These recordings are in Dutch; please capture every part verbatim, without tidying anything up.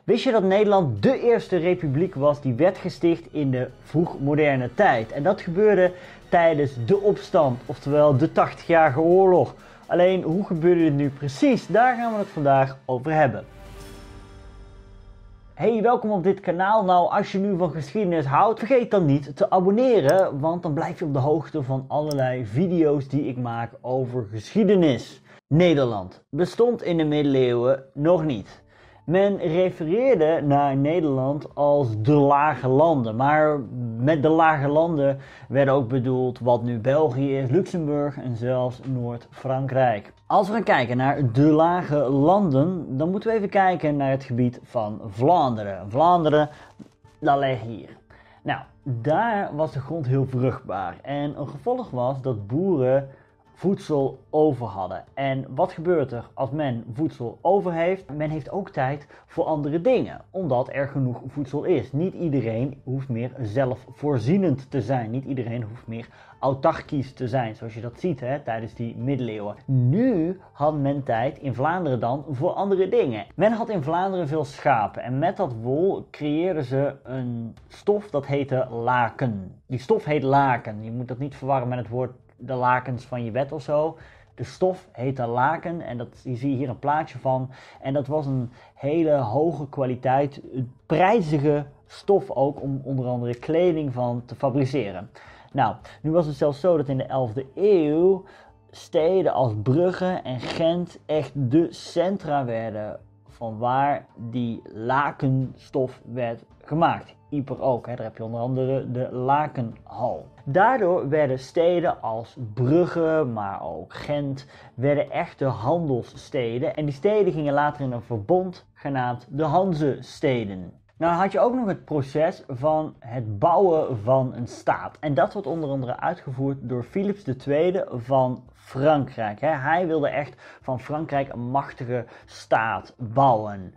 Wist je dat Nederland de eerste republiek was die werd gesticht in de vroegmoderne tijd? En dat gebeurde tijdens de opstand, oftewel de tachtigjarige oorlog. Alleen, hoe gebeurde dit nu precies? Daar gaan we het vandaag over hebben. Hey, welkom op dit kanaal. Nou, als je nu van geschiedenis houdt, vergeet dan niet te abonneren, want dan blijf je op de hoogte van allerlei video's die ik maak over geschiedenis. Nederland bestond in de middeleeuwen nog niet. Men refereerde naar Nederland als de Lage Landen, maar met de Lage Landen werd ook bedoeld wat nu België is, Luxemburg en zelfs Noord-Frankrijk. Als we gaan kijken naar de Lage Landen, dan moeten we even kijken naar het gebied van Vlaanderen. Vlaanderen, dat ligt hier. Nou, daar was de grond heel vruchtbaar en een gevolg was dat boeren voedsel over hadden. En wat gebeurt er als men voedsel over heeft? Men heeft ook tijd voor andere dingen, omdat er genoeg voedsel is. Niet iedereen hoeft meer zelfvoorzienend te zijn. Niet iedereen hoeft meer autarkisch te zijn, zoals je dat ziet hè, tijdens die middeleeuwen. Nu had men tijd in Vlaanderen dan voor andere dingen. Men had in Vlaanderen veel schapen en met dat wol creëerden ze een stof dat heette laken. Die stof heet laken. Je moet dat niet verwarren met het woord de lakens van je bed of zo. De stof heette laken en dat, hier zie je hier een plaatje van. En dat was een hele hoge kwaliteit, prijzige stof ook om onder andere kleding van te fabriceren. Nou, nu was het zelfs zo dat in de elfde eeuw steden als Brugge en Gent echt de centra werden van waar die lakenstof werd gemaakt. Yper ook, hè. Daar heb je onder andere de Lakenhal. Daardoor werden steden als Brugge, maar ook Gent, werden echte handelssteden. En die steden gingen later in een verbond genaamd de Hanzesteden. Nou had je ook nog het proces van het bouwen van een staat. En dat wordt onder andere uitgevoerd door Philips de Tweede van Frankrijk. Hij wilde echt van Frankrijk een machtige staat bouwen.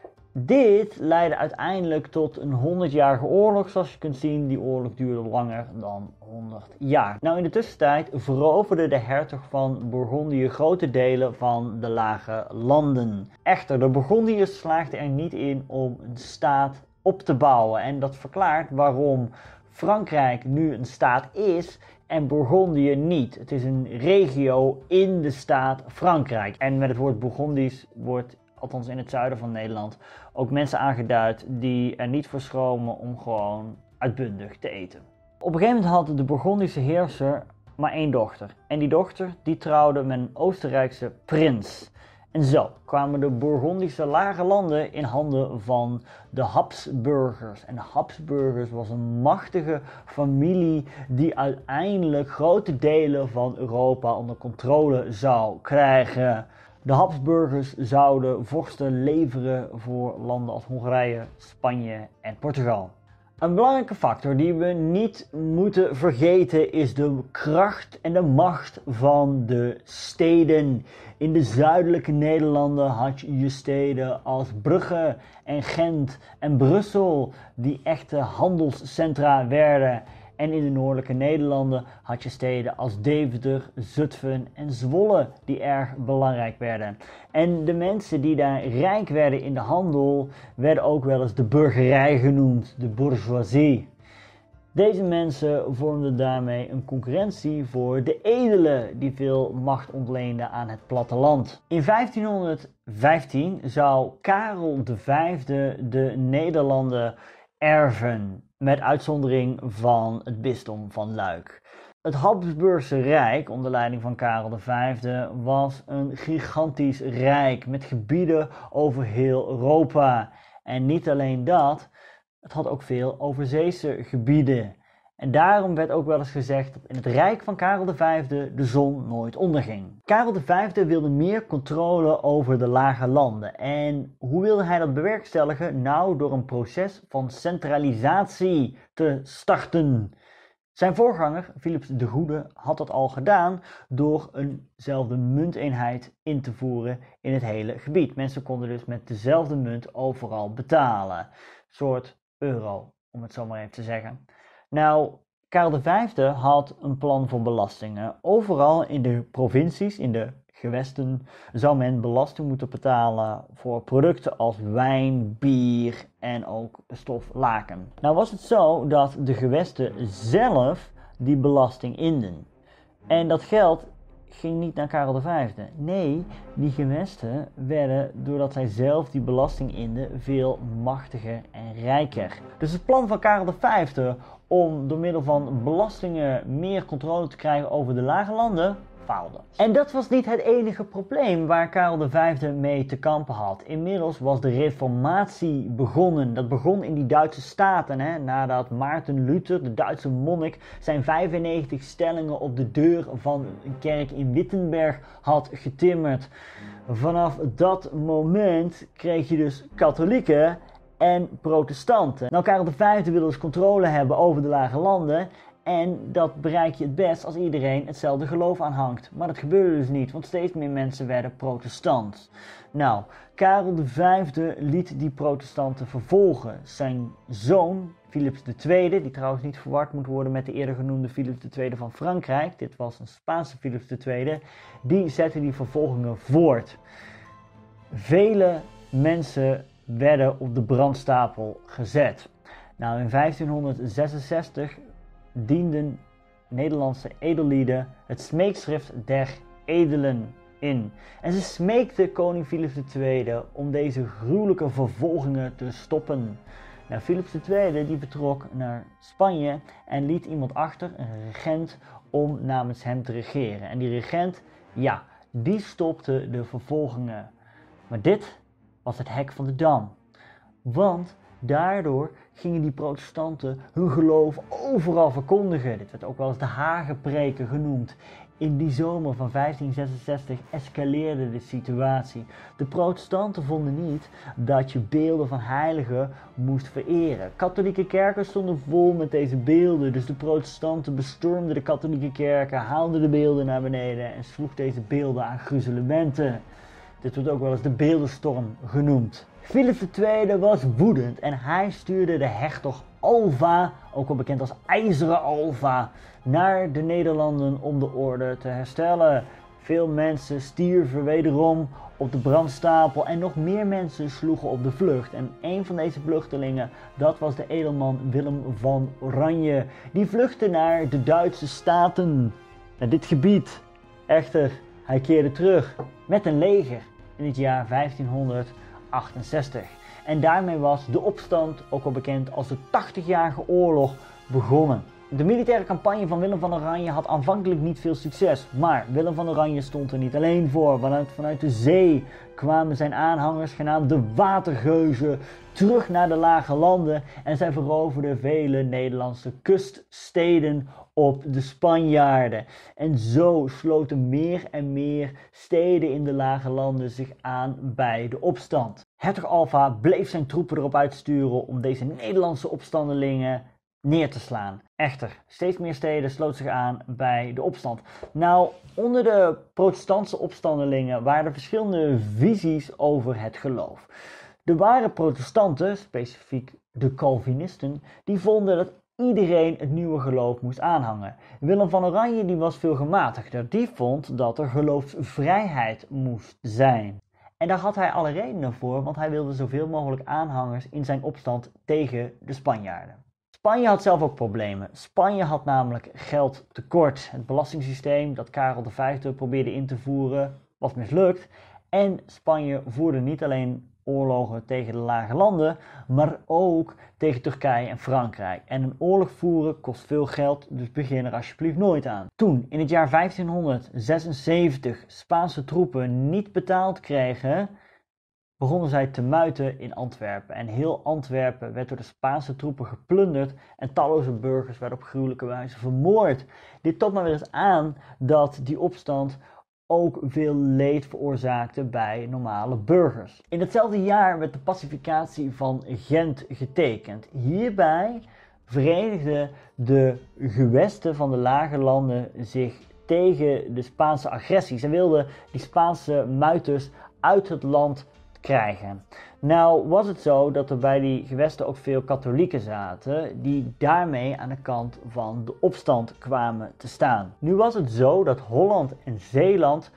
Dit leidde uiteindelijk tot een honderdjarige oorlog. Zoals je kunt zien, die oorlog duurde langer dan honderd jaar. Nou, in de tussentijd veroverde de hertog van Bourgondië grote delen van de Lage Landen. Echter, de Bourgondiërs slaagden er niet in om een staat op te bouwen. En dat verklaart waarom Frankrijk nu een staat is en Bourgondië niet. Het is een regio in de staat Frankrijk. En met het woord Bourgondisch wordt, althans in het zuiden van Nederland, ook mensen aangeduid die er niet voor schromen om gewoon uitbundig te eten. Op een gegeven moment had de Bourgondische heerser maar één dochter. En die dochter die trouwde met een Oostenrijkse prins. En zo kwamen de Bourgondische Lage Landen in handen van de Habsburgers. En de Habsburgers was een machtige familie die uiteindelijk grote delen van Europa onder controle zou krijgen. De Habsburgers zouden vorsten leveren voor landen als Hongarije, Spanje en Portugal. Een belangrijke factor die we niet moeten vergeten is de kracht en de macht van de steden. In de zuidelijke Nederlanden had je steden als Brugge en Gent en Brussel die echte handelscentra werden. En in de noordelijke Nederlanden had je steden als Deventer, Zutphen en Zwolle die erg belangrijk werden. En de mensen die daar rijk werden in de handel werden ook wel eens de burgerij genoemd, de bourgeoisie. Deze mensen vormden daarmee een concurrentie voor de edelen die veel macht ontleenden aan het platteland. In vijftienhonderdvijftien zou Karel de Vijfde de Nederlanden erven, met uitzondering van het bisdom van Luik. Het Habsburgse Rijk onder leiding van Karel de Vijfde was een gigantisch rijk met gebieden over heel Europa. En niet alleen dat, het had ook veel overzeese gebieden. En daarom werd ook wel eens gezegd dat in het rijk van Karel de Vijfde de zon nooit onderging. Karel de Vijfde wilde meer controle over de Lage Landen. En hoe wilde hij dat bewerkstelligen? Nou, door een proces van centralisatie te starten. Zijn voorganger, Philips de Goede, had dat al gedaan door eenzelfde munteenheid in te voeren in het hele gebied. Mensen konden dus met dezelfde munt overal betalen. Een soort euro, om het zo maar even te zeggen. Nou, Karel de Vijfde had een plan voor belastingen. Overal in de provincies, in de gewesten zou men belasting moeten betalen voor producten als wijn, bier en ook stof laken. Nou was het zo dat de gewesten zelf die belasting inden. En dat geld ging niet naar Karel de Vijfde. Nee, die gewesten werden, doordat zij zelf die belasting inden, veel machtiger en rijker. Dus het plan van Karel de Vijfde om door middel van belastingen meer controle te krijgen over de lage landen, faalde. En dat was niet het enige probleem waar Karel de Vijfde mee te kampen had. Inmiddels was de reformatie begonnen. Dat begon in die Duitse staten, hè, nadat Maarten Luther, de Duitse monnik, zijn vijfennegentig stellingen op de deur van een kerk in Wittenberg had getimmerd. Vanaf dat moment kreeg je dus katholieken en protestanten. Nou, Karel de Vijfde wilde dus controle hebben over de lage landen. En dat bereik je het best als iedereen hetzelfde geloof aanhangt. Maar dat gebeurde dus niet, want steeds meer mensen werden protestant. Nou, Karel de Vijfde liet die protestanten vervolgen. Zijn zoon, Philips de Tweede, die trouwens niet verward moet worden met de eerder genoemde Philips de Tweede van Frankrijk. Dit was een Spaanse Philips de Tweede. Die zette die vervolgingen voort. Vele mensen werden op de brandstapel gezet. Nou, in vijftienhonderdzesenzestig dienden Nederlandse edellieden het smeekschrift der edelen in. En ze smeekten koning Philips de Tweede om deze gruwelijke vervolgingen te stoppen. Nou, Philips de Tweede die vertrok naar Spanje en liet iemand achter, een regent, om namens hem te regeren. En die regent, ja, die stopte de vervolgingen. Maar dit was het hek van de dam. Want daardoor gingen die protestanten hun geloof overal verkondigen. Dit werd ook wel eens de Hagepreken genoemd. In die zomer van vijftienhonderdzesenzestig escaleerde de situatie. De protestanten vonden niet dat je beelden van heiligen moest vereren. Katholieke kerken stonden vol met deze beelden, dus de protestanten bestormden de katholieke kerken, haalden de beelden naar beneden en sloeg deze beelden aan gruzelementen. Dit wordt ook wel eens de beeldenstorm genoemd. Philips de Tweede was woedend en hij stuurde de hertog Alva, ook wel bekend als IJzeren Alva, naar de Nederlanden om de orde te herstellen. Veel mensen stierven wederom op de brandstapel en nog meer mensen sloegen op de vlucht. En een van deze vluchtelingen, dat was de edelman Willem van Oranje. Die vluchtte naar de Duitse Staten, naar dit gebied. Echter, hij keerde terug met een leger in het jaar vijftienhonderdachtenzestig. En daarmee was de opstand, ook wel bekend als de tachtigjarige oorlog, begonnen. De militaire campagne van Willem van Oranje had aanvankelijk niet veel succes, maar Willem van Oranje stond er niet alleen voor. Vanuit, vanuit de zee kwamen zijn aanhangers, genaamd de Watergeuzen, terug naar de lage landen en zij veroverden vele Nederlandse kuststeden op de Spanjaarden. En zo sloten meer en meer steden in de lage landen zich aan bij de opstand. Hertog Alva bleef zijn troepen erop uitsturen om deze Nederlandse opstandelingen neer te slaan. Echter, steeds meer steden sloten zich aan bij de opstand. Nou, onder de protestantse opstandelingen waren er verschillende visies over het geloof. De ware protestanten, specifiek de Calvinisten, die vonden dat iedereen het nieuwe geloof moest aanhangen. Willem van Oranje die was veel gematigder. Die vond dat er geloofsvrijheid moest zijn. En daar had hij alle redenen voor, want hij wilde zoveel mogelijk aanhangers in zijn opstand tegen de Spanjaarden. Spanje had zelf ook problemen. Spanje had namelijk geldtekort. Het belastingssysteem dat Karel de Vijfde probeerde in te voeren was mislukt. En Spanje voerde niet alleen oorlogen tegen de lage landen, maar ook tegen Turkije en Frankrijk. En een oorlog voeren kost veel geld, dus begin er alsjeblieft nooit aan. Toen, in het jaar vijftienhonderdzesenzeventig, Spaanse troepen niet betaald kregen, begonnen zij te muiten in Antwerpen. En heel Antwerpen werd door de Spaanse troepen geplunderd en talloze burgers werden op gruwelijke wijze vermoord. Dit toont maar weer eens aan dat die opstand ook veel leed veroorzaakte bij normale burgers. In hetzelfde jaar werd de pacificatie van Gent getekend. Hierbij verenigden de gewesten van de lage landen zich tegen de Spaanse agressie. Ze wilden die Spaanse muiters uit het land krijgen. Nou was het zo dat er bij die gewesten ook veel katholieken zaten die daarmee aan de kant van de opstand kwamen te staan. Nu was het zo dat Holland en Zeeland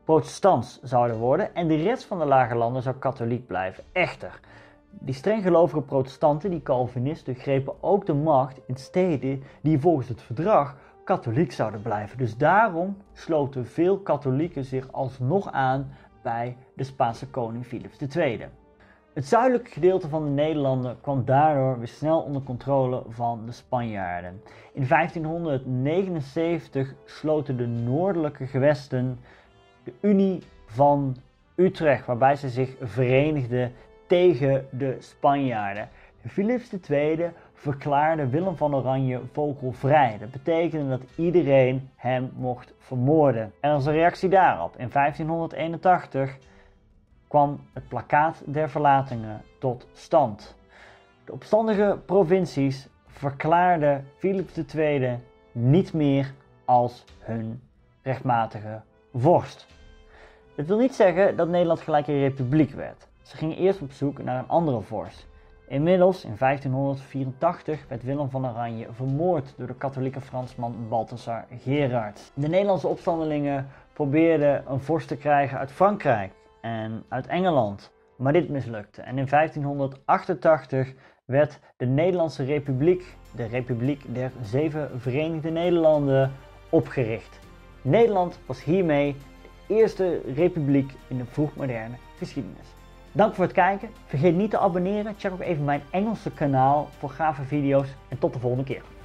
protestants zouden worden en de rest van de lage landen zou katholiek blijven. Echter, die strenggelovige protestanten, die Calvinisten, grepen ook de macht in steden die volgens het verdrag katholiek zouden blijven. Dus daarom sloten veel katholieken zich alsnog aan bij de Spaanse koning Philips de Tweede. Het zuidelijke gedeelte van de Nederlanden kwam daardoor weer snel onder controle van de Spanjaarden. In vijftienhonderdnegenenzeventig sloten de noordelijke gewesten de Unie van Utrecht, waarbij ze zich verenigden tegen de Spanjaarden. Philips de Tweede verklaarde Willem van Oranje vogelvrij. Dat betekende dat iedereen hem mocht vermoorden. En als een reactie daarop, in vijftienhonderdeenentachtig, kwam het Plakkaat der Verlatingen tot stand. De opstandige provincies verklaarden Philips de Tweede niet meer als hun rechtmatige vorst. Dat wil niet zeggen dat Nederland gelijk een republiek werd. Ze gingen eerst op zoek naar een andere vorst. Inmiddels, in vijftienhonderdvierentachtig, werd Willem van Oranje vermoord door de katholieke Fransman Balthasar Gerards. De Nederlandse opstandelingen probeerden een vorst te krijgen uit Frankrijk en uit Engeland, maar dit mislukte. En in vijftienhonderdachtentachtig werd de Nederlandse Republiek, de Republiek der Zeven Verenigde Nederlanden, opgericht. Nederland was hiermee de eerste republiek in de vroegmoderne geschiedenis. Dank voor het kijken. Vergeet niet te abonneren. Check ook even mijn Engelse kanaal voor gave video's. En tot de volgende keer.